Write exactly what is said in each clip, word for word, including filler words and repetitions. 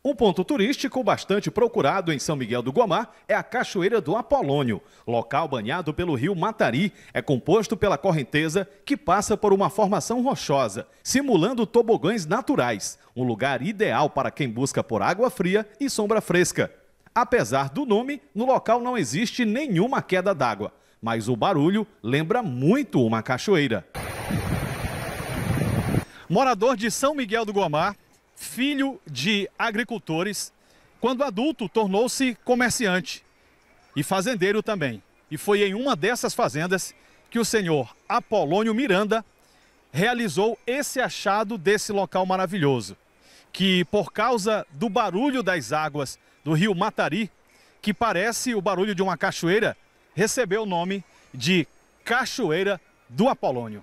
Um ponto turístico bastante procurado em São Miguel do Guamá é a Cachoeira do Apolônio. Local banhado pelo rio Matari, é composto pela correnteza que passa por uma formação rochosa, simulando tobogãs naturais. Um lugar ideal para quem busca por água fria e sombra fresca. Apesar do nome, no local não existe nenhuma queda d'água, mas o barulho lembra muito uma cachoeira. Morador de São Miguel do Guamá, filho de agricultores, quando adulto tornou-se comerciante e fazendeiro também. E foi em uma dessas fazendas que o senhor Apolônio Miranda realizou esse achado desse local maravilhoso, que por causa do barulho das águas do rio Matari, que parece o barulho de uma cachoeira, recebeu o nome de Cachoeira do Apolônio.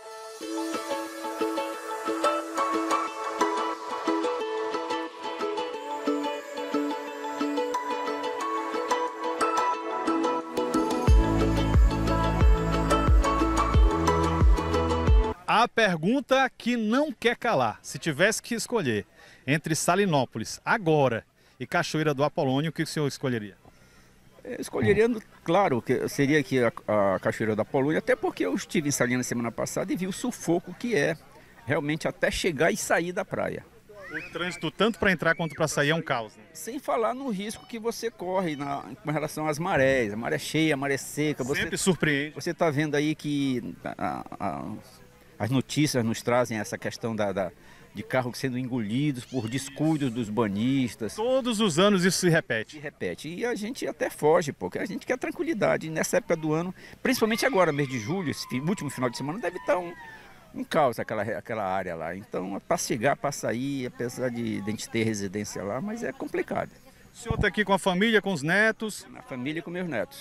A pergunta que não quer calar, se tivesse que escolher entre Salinópolis agora e Cachoeira do Apolônio, o que o senhor escolheria? Eu escolheria, claro, que seria aqui a, a Cachoeira do Apolônio, até porque eu estive em Salinas semana passada e vi o sufoco que é realmente até chegar e sair da praia. O trânsito, tanto para entrar quanto para sair, é um caos, né? Sem falar no risco que você corre na, com relação às marés, a maré cheia, a maré seca. Você, Sempre surpreende. Você está vendo aí que a, a, as notícias nos trazem essa questão da, da, de carros sendo engolidos por descuidos dos banhistas. Todos os anos isso se repete. Se repete. E a gente até foge, porque a gente quer tranquilidade. E nessa época do ano, principalmente agora, mês de julho, esse último final de semana, deve estar um, um caos aquela, aquela área lá. Então, é para chegar, para sair, apesar de, de a gente ter residência lá, mas é complicado. O senhor está aqui com a família, com os netos? Na família e com meus netos.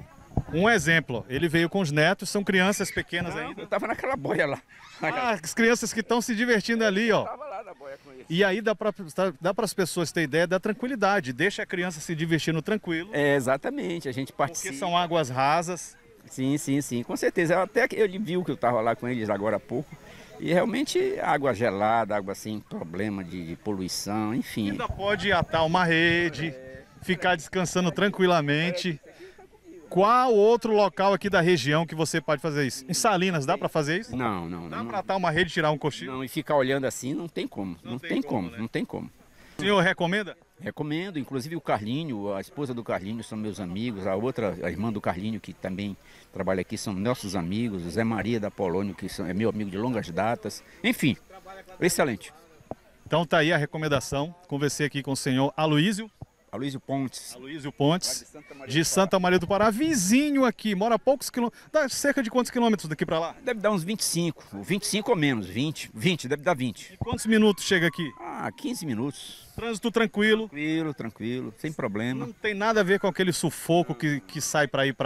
Um exemplo, ele veio com os netos, são crianças pequenas Não, ainda. eu estava naquela boia lá. Ah, as crianças que estão se divertindo ali, ó. Eu estava lá na boia com eles. E aí dá para dá para as pessoas terem ideia da tranquilidade, deixa a criança se divertindo tranquilo. É, exatamente, a gente participa. Porque são águas rasas. Sim, sim, sim, com certeza. Até que ele viu que eu estava lá com eles agora há pouco. E realmente água gelada, água sem problema de, de poluição, enfim. Ainda pode atar uma rede, ficar descansando tranquilamente. Qual outro local aqui da região que você pode fazer isso? Em Salinas, dá para fazer isso? Não, não. Dá não, para atar uma rede e tirar um cochilo? Não, e ficar olhando assim não tem como. Não, não tem, tem como, como né? Não tem como. O senhor recomenda? Recomendo, inclusive o Carlinho, a esposa do Carlinho são meus amigos, a outra, a irmã do Carlinho, que também trabalha aqui, são nossos amigos, o Zé Maria da Apolônio, que são, é meu amigo de longas datas. Enfim, excelente. Então tá aí a recomendação. Conversei aqui com o senhor Aloísio. Aloísio Pontes. Aloísio Pontes, de Santa Maria do Pará, vizinho aqui, mora a poucos quilômetros, dá cerca de quantos quilômetros daqui para lá? Deve dar uns vinte e cinco, vinte e cinco ou menos, vinte, vinte, deve dar vinte. E quantos minutos chega aqui? Ah, quinze minutos. Trânsito tranquilo? Tranquilo, tranquilo, sem problema. Não tem nada a ver com aquele sufoco que, que sai para ir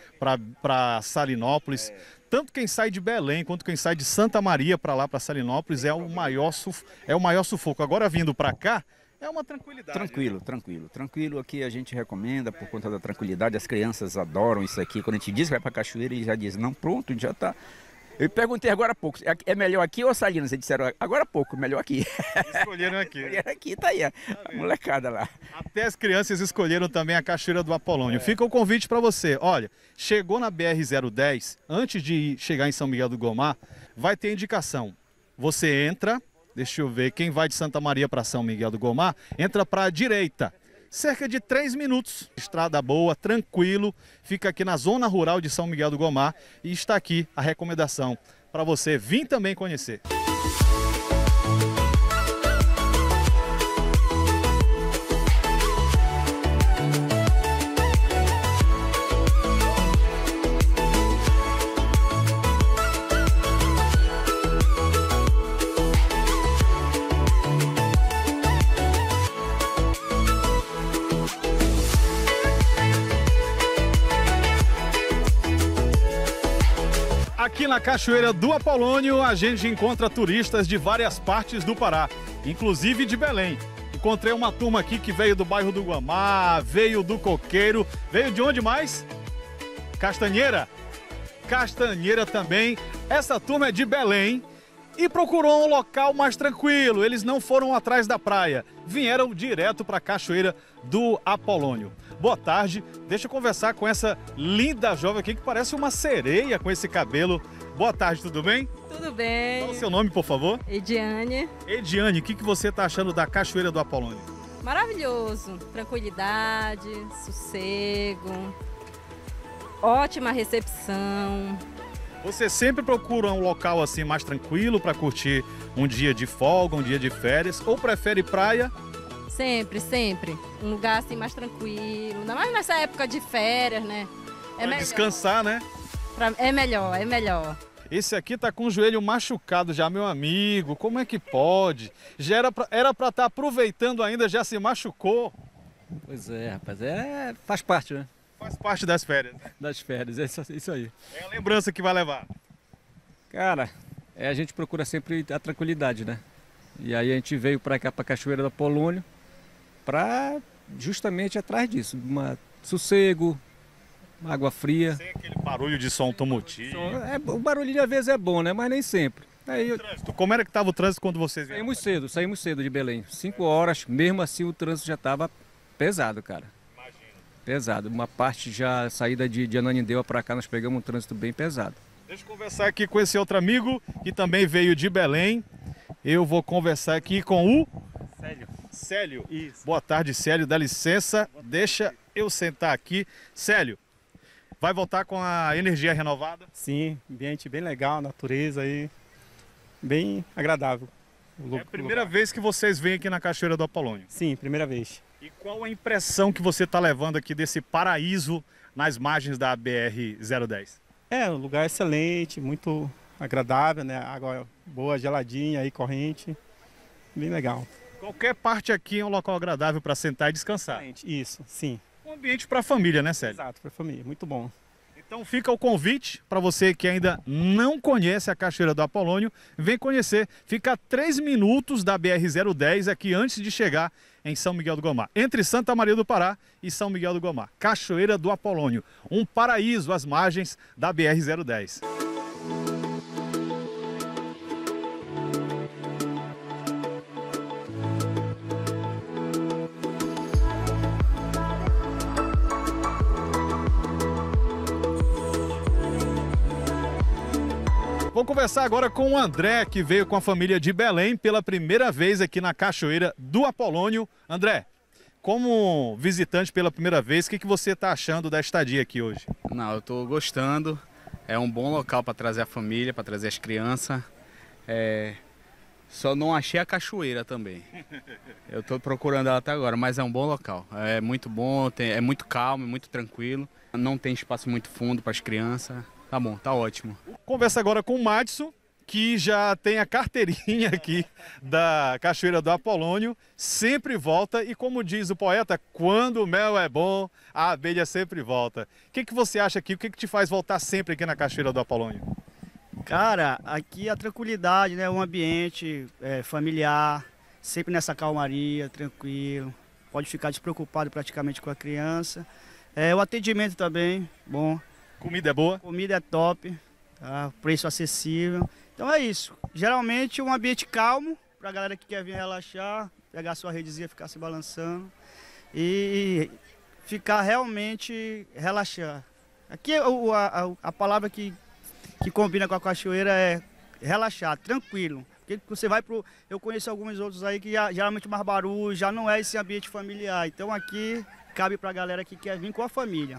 para Salinópolis. É. Tanto quem sai de Belém quanto quem sai de Santa Maria para lá, para Salinópolis, é o maior, suf... é o maior sufoco. Agora vindo para cá, é uma tranquilidade. Tranquilo, né? tranquilo. Tranquilo aqui a gente recomenda por conta da tranquilidade. As crianças adoram isso aqui. Quando a gente diz que vai para cachoeira, eles já dizem, não, pronto, já está. Eu perguntei agora há pouco, é melhor aqui ou Salinas? Eles disseram, agora há pouco, melhor aqui. Escolheram aqui. Escolheram aqui, tá aí, a molecada lá. Até as crianças escolheram também a Cachoeira do Apolônio. É. Fica o convite para você. Olha, chegou na B R zero dez, antes de chegar em São Miguel do Guamá, vai ter indicação. Você entra... Deixa eu ver, quem vai de Santa Maria para São Miguel do Guamá, entra para a direita. Cerca de três minutos, estrada boa, tranquilo, fica aqui na zona rural de São Miguel do Guamá e está aqui a recomendação para você vir também conhecer. Aqui na Cachoeira do Apolônio, a gente encontra turistas de várias partes do Pará, inclusive de Belém. Encontrei uma turma aqui que veio do bairro do Guamá, veio do Coqueiro, veio de onde mais? Castanheira? Castanheira também. Essa turma é de Belém e procurou um local mais tranquilo. Eles não foram atrás da praia, vieram direto para a Cachoeira do Apolônio. Boa tarde, deixa eu conversar com essa linda jovem aqui que parece uma sereia com esse cabelo. Boa tarde, tudo bem? Tudo bem. Qual é o seu nome, por favor? Ediane. Ediane, o que, que você está achando da Cachoeira do Apolônio? Maravilhoso, tranquilidade, sossego, ótima recepção. Você sempre procura um local assim mais tranquilo para curtir um dia de folga, um dia de férias, ou prefere praia? Sempre, sempre. Um lugar assim mais tranquilo, ainda mais nessa época de férias, né? É Pra melhor. descansar, né? Pra... É melhor, é melhor. Esse aqui tá com o joelho machucado já, meu amigo. Como é que pode? Já era pra, era pra estar aproveitando ainda, já se machucou. Pois é, rapaz, é, faz parte, né? Faz parte das férias. Das férias, é isso, isso aí. É a lembrança que vai levar. Cara, é, a gente procura sempre a tranquilidade, né? E aí a gente veio pra cá, pra Cachoeira do Apolônio, pra justamente atrás disso, uma sossego, água fria. Sem aquele barulho de som automotivo. É, o barulho às vezes é bom, né? Mas nem sempre. Aí eu... Trânsito. Como era que estava o trânsito quando vocês vieram? Saímos cedo, saímos cedo de Belém. Cinco horas, mesmo assim o trânsito já estava pesado, cara. Imagino. Pesado. Uma parte já, saída de, de Ananindeua para cá, nós pegamos um trânsito bem pesado. Deixa eu conversar aqui com esse outro amigo que também veio de Belém. Eu vou conversar aqui com o... Célio. Célio. Isso. Boa tarde, Célio. Dá licença, deixa eu sentar aqui. Célio, vai voltar com a energia renovada? Sim, ambiente bem legal, natureza aí, bem agradável. É a primeira vez que vocês vêm aqui na Cachoeira do Apolônio. Sim, primeira vez. E qual a impressão que você está levando aqui desse paraíso nas margens da B R zero dez? É, um lugar excelente, muito agradável, né? Água boa, geladinha aí, corrente, bem legal. Qualquer parte aqui é um local agradável para sentar e descansar. Excelente, isso, sim. Um ambiente para a família, né, Célio? Exato, para a família, muito bom. Então fica o convite para você que ainda não conhece a Cachoeira do Apolônio, vem conhecer. Fica a três minutos da B R zero dez aqui antes de chegar em São Miguel do Guamá, entre Santa Maria do Pará e São Miguel do Guamá. Cachoeira do Apolônio, um paraíso às margens da B R zero dez. Vou conversar agora com o André, que veio com a família de Belém pela primeira vez aqui na Cachoeira do Apolônio. André, como visitante pela primeira vez, o que, que você está achando da estadia aqui hoje? Não, eu estou gostando. É um bom local para trazer a família, para trazer as crianças. É... Só não achei a cachoeira também. Eu estou procurando ela até agora, mas é um bom local. É muito bom, tem... é muito calmo, muito tranquilo. Não tem espaço muito fundo para as crianças. Tá bom, tá ótimo. Conversa agora com o Madison, que já tem a carteirinha aqui da Cachoeira do Apolônio, sempre volta e, como diz o poeta, quando o mel é bom, a abelha sempre volta. O que, que você acha aqui? O que, que te faz voltar sempre aqui na Cachoeira do Apolônio? Cara, aqui a tranquilidade, né? Um ambiente é, familiar, sempre nessa calmaria, tranquilo. Pode ficar despreocupado praticamente com a criança. É, o atendimento também, bom. Comida é boa? Comida é top, tá? Preço acessível. Então é isso. Geralmente um ambiente calmo, pra galera que quer vir relaxar, pegar sua redezinha, ficar se balançando e ficar realmente relaxar. Aqui a, a, a palavra que, que combina com a cachoeira é relaxar, tranquilo. Porque você vai pro. Eu conheço alguns outros aí que já, geralmente mais barulho, já não é esse ambiente familiar. Então aqui cabe pra galera que quer vir com a família.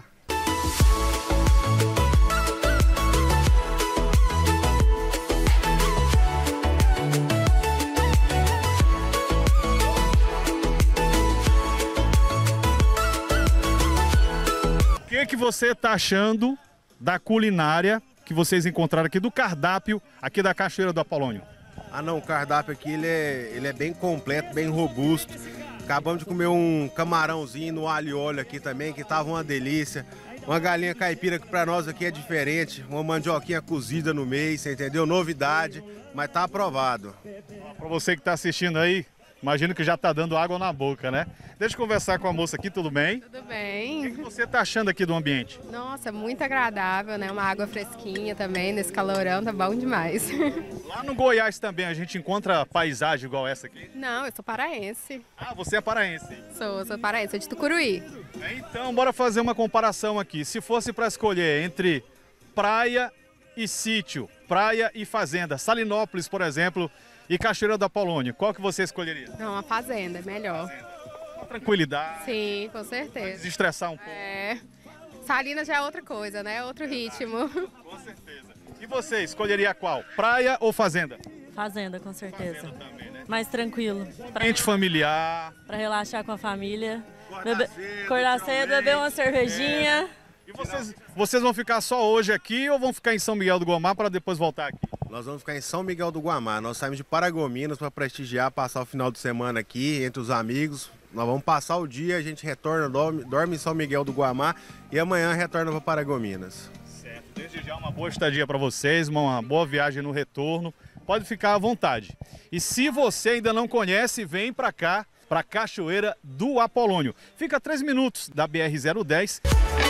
O que, que você está achando da culinária que vocês encontraram aqui, do cardápio aqui da Cachoeira do Apolônio? Ah não, o cardápio aqui ele é, ele é bem completo, bem robusto. Acabamos de comer um camarãozinho no alho e óleo aqui também, que estava uma delícia. Uma galinha caipira que para nós aqui é diferente, uma mandioquinha cozida no meio, você entendeu? Novidade, mas tá aprovado. Para você que está assistindo aí, Imagino que já está dando água na boca, né? Deixa eu conversar com a moça aqui, tudo bem? Tudo O bem. que, que você está achando aqui do ambiente? Nossa, muito agradável, né? Uma água fresquinha também, nesse calorão, tá bom demais. Lá no Goiás também a gente encontra paisagem igual essa aqui? Não, eu sou paraense. Ah, você é paraense. Sou, sou paraense, sou de Tucuruí. Então, bora fazer uma comparação aqui. Se fosse para escolher entre praia e sítio, praia e fazenda, Salinópolis, por exemplo, e Cachoeira do Apolônio, qual que você escolheria? Não, a fazenda é melhor. Com tranquilidade. Sim, com certeza. Desestressar um pouco. É. Salinas já é outra coisa, né? Outro ritmo. Com certeza. E você, escolheria qual? Praia ou fazenda? Fazenda, com certeza. Fazenda também, né? Mais tranquilo. Pra, Ambiente familiar. pra relaxar com a família. Acordar Bebe- cedo, Acordar tchau, cedo, bem. beber uma cervejinha. E vocês, vocês vão ficar só hoje aqui ou vão ficar em São Miguel do Guamá para depois voltar aqui? Nós vamos ficar em São Miguel do Guamá. Nós saímos de Paragominas para prestigiar, passar o final de semana aqui entre os amigos. Nós vamos passar o dia, a gente retorna, dorme, dorme em São Miguel do Guamá e amanhã retorna para Paragominas. Certo. Desde já uma boa estadia para vocês, uma boa viagem no retorno. Pode ficar à vontade. E se você ainda não conhece, vem para cá, para Cachoeira do Apolônio. Fica a três minutos da B R zero dez.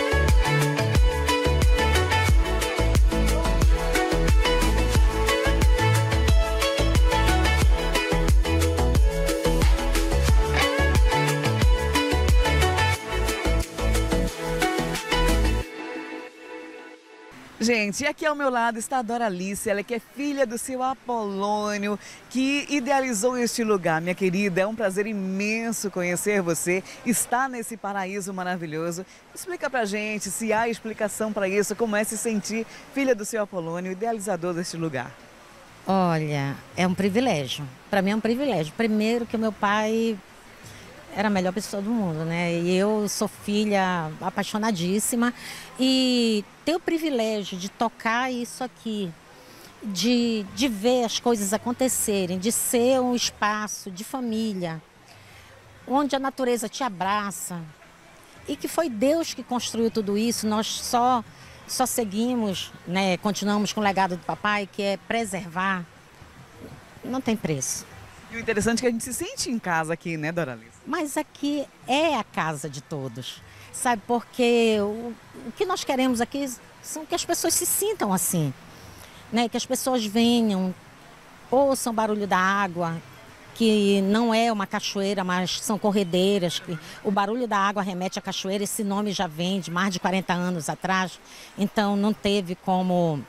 Gente, e aqui ao meu lado está a Doralice, ela que é filha do seu Apolônio, que idealizou este lugar. Minha querida, é um prazer imenso conhecer você, estar nesse paraíso maravilhoso. Explica pra gente se há explicação para isso, como é se sentir filha do seu Apolônio, idealizador deste lugar. Olha, é um privilégio. Para mim é um privilégio. Primeiro que o meu pai era a melhor pessoa do mundo, né? E eu sou filha apaixonadíssima e ter o privilégio de tocar isso aqui, de, de ver as coisas acontecerem, de ser um espaço de família, onde a natureza te abraça e que foi Deus que construiu tudo isso. Nós só, só seguimos, né? Continuamos com o legado do papai, que é preservar. Não tem preço. E o interessante é que a gente se sente em casa aqui, né, Doralice? Mas aqui é a casa de todos, sabe? Porque o, o que nós queremos aqui são que as pessoas se sintam assim, né? Que as pessoas venham, ouçam o barulho da água, que não é uma cachoeira, mas são corredeiras. Que o barulho da água remete à cachoeira, esse nome já vem de mais de quarenta anos atrás, então não teve como...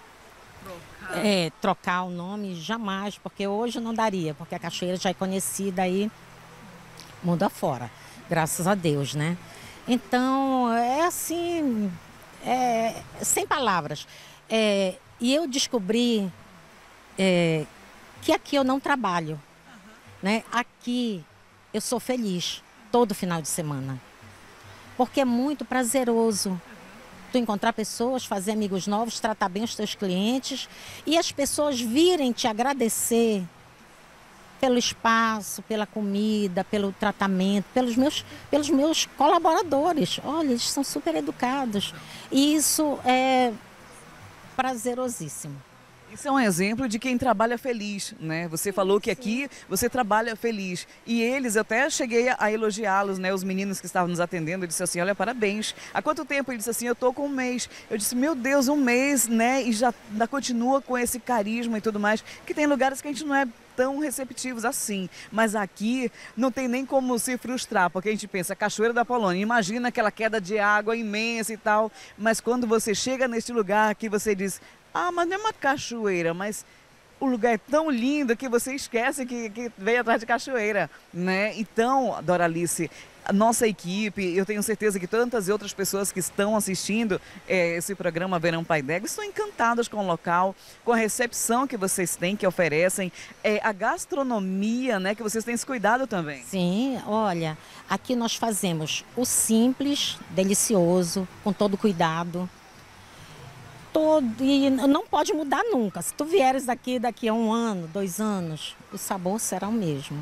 É, trocar o nome jamais, porque hoje não daria, porque a cachoeira já é conhecida aí mundo afora, graças a Deus, né? Então, é assim, é, sem palavras. É, e eu descobri é, que aqui eu não trabalho, né? Aqui eu sou feliz todo final de semana, porque é muito prazeroso tu encontrar pessoas, fazer amigos novos, tratar bem os teus clientes e as pessoas virem te agradecer pelo espaço, pela comida, pelo tratamento, pelos meus, pelos meus colaboradores. Olha, eles são super educados e isso é prazerosíssimo. Isso é um exemplo de quem trabalha feliz, né? Você falou que aqui você trabalha feliz. E eles, eu até cheguei a elogiá-los, né? Os meninos que estavam nos atendendo, eu disse assim, olha, parabéns. Há quanto tempo? Ele disse assim, eu tô com um mês. Eu disse, meu Deus, um mês, né? E já ainda continua com esse carisma e tudo mais. Que tem lugares que a gente não é tão receptivos assim, mas aqui não tem nem como se frustrar, porque a gente pensa, Cachoeira do Apolônio, imagina aquela queda de água imensa e tal, mas quando você chega neste lugar que você diz, ah, mas não é uma cachoeira, mas o lugar é tão lindo que você esquece que, que veio atrás de cachoeira, né? Então, Doralice, a nossa equipe, eu tenho certeza que tantas e outras pessoas que estão assistindo é, esse programa Verão Pai d'Égua estão encantadas com o local, com a recepção que vocês têm, que oferecem, é, a gastronomia, né, que vocês têm esse cuidado também. Sim, olha, aqui nós fazemos o simples, delicioso, com todo cuidado. Todo, e não pode mudar nunca. Se tu vieres aqui daqui a um ano, dois anos, o sabor será o mesmo.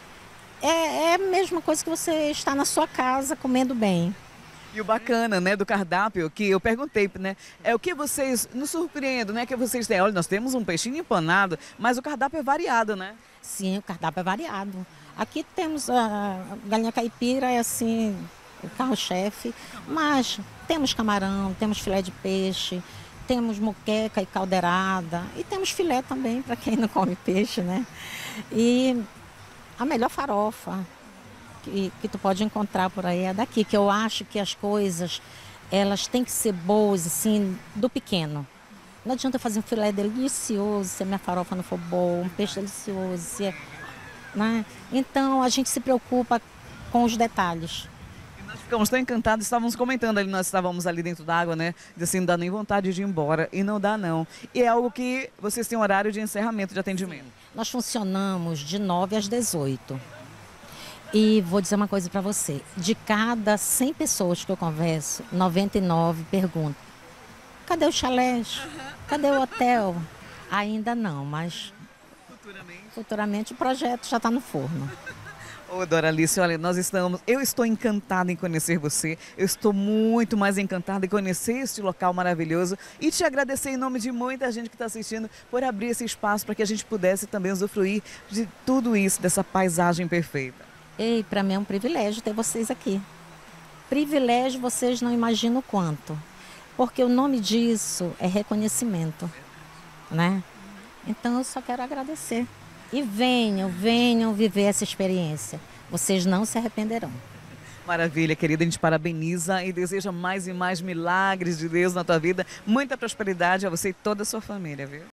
É, é a mesma coisa que você está na sua casa comendo bem. E o bacana, né, do cardápio, que eu perguntei, né, é o que vocês nos surpreendem, né, que vocês têm. Olha, nós temos um peixinho empanado, mas o cardápio é variado, né? Sim, o cardápio é variado. Aqui temos a galinha caipira, é assim, o carro-chefe, mas temos camarão, temos filé de peixe, temos moqueca e caldeirada, e temos filé também, para quem não come peixe, né? E a melhor farofa que, que tu pode encontrar por aí é daqui, que eu acho que as coisas, elas têm que ser boas, assim, do pequeno. Não adianta fazer um filé delicioso se a minha farofa não for boa, um peixe delicioso, se é, né? Então a gente se preocupa com os detalhes. Nós ficamos tão encantados, estávamos comentando ali, nós estávamos ali dentro d'água, né? Diz assim, não dá nem vontade de ir embora, e não dá não. E é algo que vocês têm horário de encerramento de atendimento. Sim. Nós funcionamos de nove às dezoito. E vou dizer uma coisa para você, de cada cem pessoas que eu converso, noventa e nove perguntam: cadê os chalés? Cadê o hotel? Ainda não, mas futuramente, futuramente o projeto já está no forno. Ô, Doralice, olha, nós estamos, eu estou encantada em conhecer você, eu estou muito mais encantada em conhecer este local maravilhoso e te agradecer em nome de muita gente que está assistindo por abrir esse espaço para que a gente pudesse também usufruir de tudo isso, dessa paisagem perfeita. Ei, para mim é um privilégio ter vocês aqui. Privilégio, vocês não imaginam o quanto. Porque o nome disso é reconhecimento, né? Então eu só quero agradecer. E venham, venham viver essa experiência. Vocês não se arrependerão. Maravilha, querida, a gente parabeniza e deseja mais e mais milagres de Deus na tua vida. Muita prosperidade a você e toda a sua família, viu?